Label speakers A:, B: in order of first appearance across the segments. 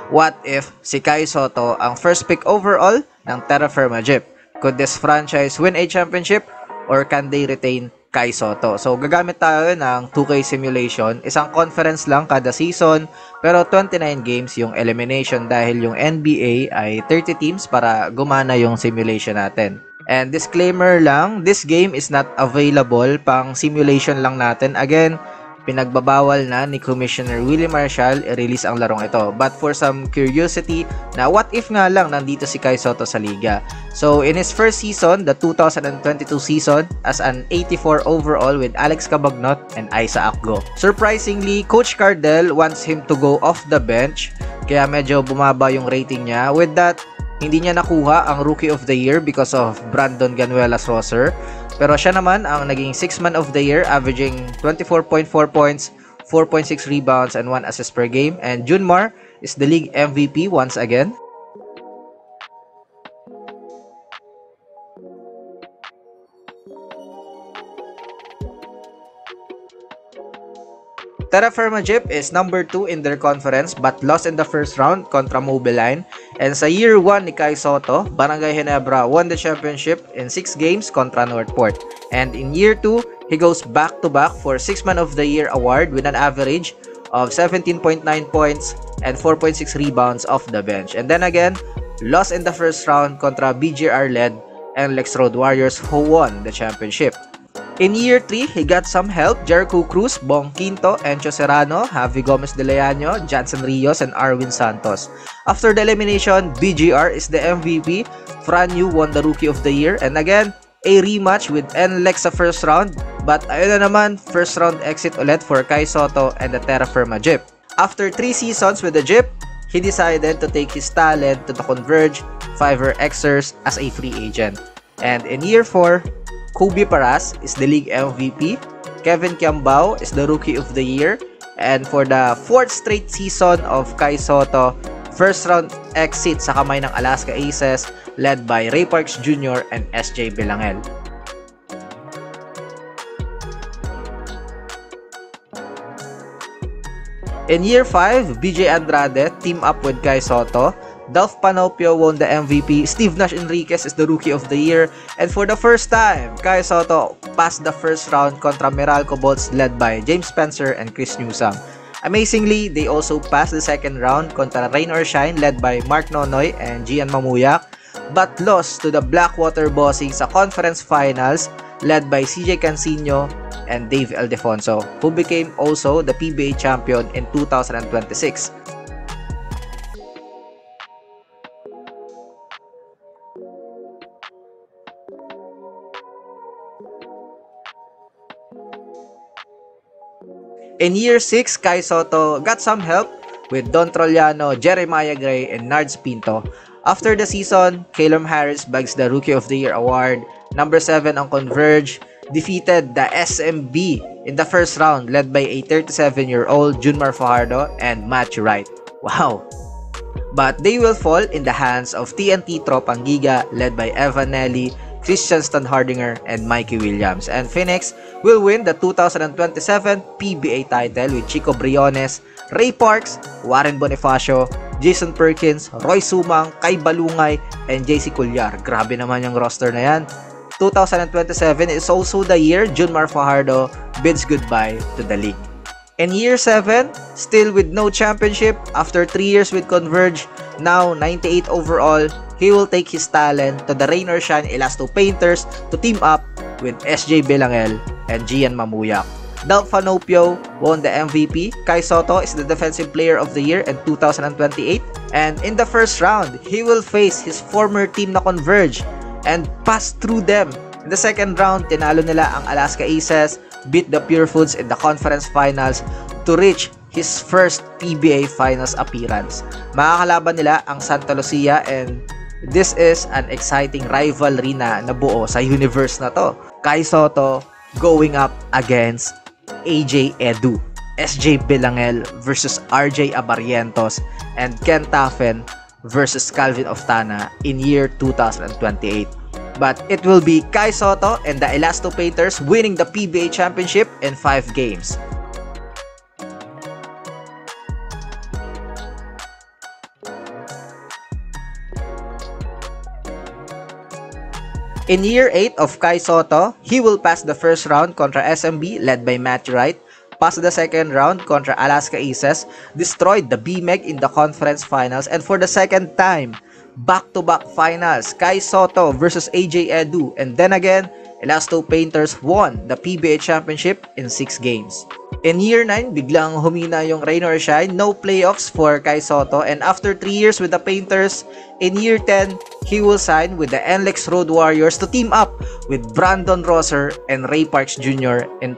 A: What if si Kai Soto ang first pick overall ng Terra Firma Jeep? Could this franchise win a championship or can they retain Kai Soto? So gagamit tayo ng 2K simulation, isang conference lang kada season, pero 29 games yung elimination dahil yung NBA ay 30 teams para gumana yung simulation natin. And disclaimer lang, this game is not available, pang simulation lang natin. Again, pinagbabawal na ni Commissioner Willie Marshall i-release ang larong ito. But for some curiosity, na what if nga lang nandito si Kai Soto sa liga? So in his first season, the 2022 season, as an 84 overall with Alex Cabagnot and Isa Akgo. Surprisingly, Coach Cardell wants him to go off the bench, kaya medyo bumaba yung rating niya. With that, hindi niya nakuha ang Rookie of the Year because of Brandon Ganuelas Roser. Pero siya naman ang naging 6 Man of the Year, averaging 24.4 points, 4.6 rebounds, and 1 assist per game. And Junmar is the league MVP once again. Terra Firma Jeep is number 2 in their conference but lost in the first round kontra Mobiline. And sa year 1 ni Kai Soto, Barangay Ginebra won the championship in 6 games kontra Northport. And in year 2, he goes back-to-back for 6 Man of the Year award with an average of 17.9 points and 4.6 rebounds off the bench. And then again, lost in the first round kontra BGR-led and Lex Road Warriors who won the championship. In year 3, he got some help. Jericho Cruz, Bong Quinto, Encho Serrano, Javi Gomez de Leano, Jansen Rios, and Arwin Santos. After the elimination, BGR is the MVP. Fran Yu won the Rookie of the Year. And again, a rematch with NLEX sa first round. But ayun na naman, first round exit ulit for Kai Soto and the Terra Firma Jeep. After 3 seasons with the Jeep, he decided to take his talent to the Converge, Fiverr Xers as a free agent. And in year 4, Kobe Paras is the league MVP. Kevin Kiambao is the Rookie of the Year. And for the 4th straight season of Kai Soto, first round exit sa kamay ng Alaska Aces led by Ray Parks Jr. and SJ Bilangel. In year 5, BJ Andrade team up with Kai Soto. Dolph Panopio won the MVP. Steve Nash Enriquez is the Rookie of the Year. And for the first time, Kai Soto passed the first round kontra Meralco Bolts led by James Spencer and Chris Newsome. Amazingly, they also passed the second round kontra Rain or Shine led by Mark Nonoy and Gian Mamuyak, but lost to the Blackwater Bossing sa conference finals led by CJ Cancino and Dave Eldefonso, who became also the PBA champion in 2026. In year 6, Kai Soto got some help with Don Trollano, Jeremiah Gray, and Nards Pinto. After the season, Calum Harris bags the Rookie of the Year award. Number 7 ang Converge defeated the SMB in the first round led by a 37-year-old Junmar Fajardo and Matthew Wright. Wow! But they will fall in the hands of TNT Tropang Giga led by Evan Nelly, Christian Stanhardinger, and Mikey Williams. And Phoenix will win the 2027 PBA title with Chico Briones, Ray Parks, Warren Bonifacio, Jason Perkins, Roy Sumang, Kai Balungay, and JC Culyar. Grabe naman yung roster na yan. 2027 is also the year Junmar Fajardo bids goodbye to the league. In year 7, still with no championship, after 3 years with Converge, now 98 overall, he will take his talent to the Rain or Shine Elasto Painters to team up with SJ Belangel and Gian Mamuyak. Dolph Fanopio won the MVP. Kai Soto is the Defensive Player of the Year in 2028. And in the first round, he will face his former team na Converge and pass through them. In the second round, tinalo nila ang Alaska Aces, beat the Pure Foods in the conference finals to reach his first PBA finals appearance. Makakalaban nila ang Santa Lucia, and this is an exciting rivalry na nabuo sa universe na to. Kai Soto going up against AJ Edu, SJ Belangel versus RJ Abarrientos, and Ken Taffen versus Calvin Oftana in year 2028. But it will be Kai Soto and the Elasto Painters winning the PBA championship in 5 games. In year 8 of Kai Soto, he will pass the first round contra SMB led by Matthew Wright, pass the second round contra Alaska Aces, destroyed the BMEG in the conference finals, and for the second time, back-to-back finals, Kai Soto versus AJ Edu, and then again, Elasto Painters won the PBA Championship in 6 games. In year 9, biglang humina yung rain or shine, no playoffs for Kai Soto, and after 3 years with the Painters, in year 10, he will sign with the NLEX Road Warriors to team up with Brandon Rosser and Ray Parks Jr. in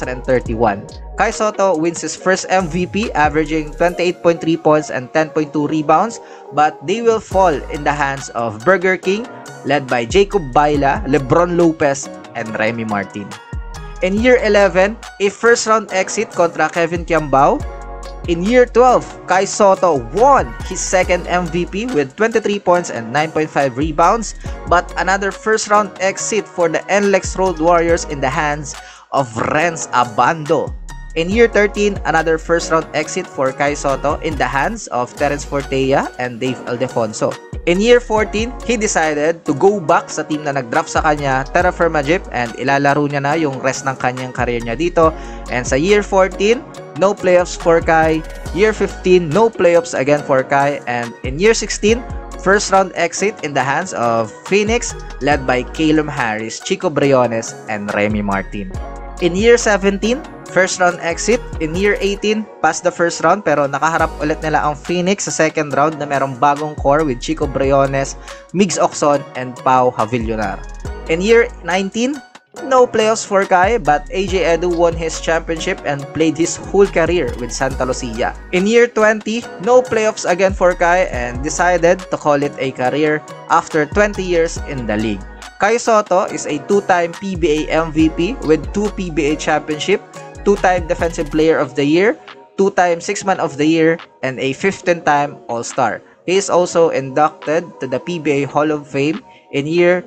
A: 2031. Kai Soto wins his first MVP, averaging 28.3 points and 10.2 rebounds, but they will fall in the hands of Burger King, led by Jacob Baila, Lebron Lopez, and Remy Martin. In year 11, a first-round exit contra Kevin Kiambao. In year 12, Kai Soto won his second MVP with 23 points and 9.5 rebounds, but another first-round exit for the NLEX Road Warriors in the hands of Renz Abando. In year 13, another first-round exit for Kai Soto in the hands of Terence Fortea and Dave Aldefonso. In year 14, he decided to go back sa team na nag-draft sa kanya, Terra Firma Jeep, and ilalaro niya na yung rest ng kanyang career niya dito. And sa year 14, no playoffs for Kai. Year 15, no playoffs again for Kai. And in year 16, first round exit in the hands of Phoenix, led by Calum Harris, Chico Briones, and Remy Martin. In year 17, first round exit. In year 18, pass the first round pero nakaharap ulit nila ang Phoenix sa second round na merong bagong core with Chico Briones, Migs Oxon, and Pau Havillonar. In year 19, no playoffs for Kai, but AJ Edu won his championship and played his whole career with Santa Lucia. In year 20, no playoffs again for Kai and decided to call it a career after 20 years in the league. Kai Soto is a 2-time PBA MVP with 2 PBA championship, 2-time Defensive Player of the Year, 2-time Six-Man of the Year, and a 15th-time All-Star. He is also inducted to the PBA Hall of Fame in year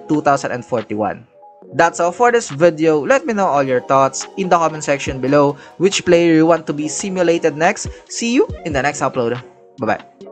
A: 2041. That's all for this video. Let me know all your thoughts in the comment section below. Which player you want to be simulated next? See you in the next upload. Bye-bye.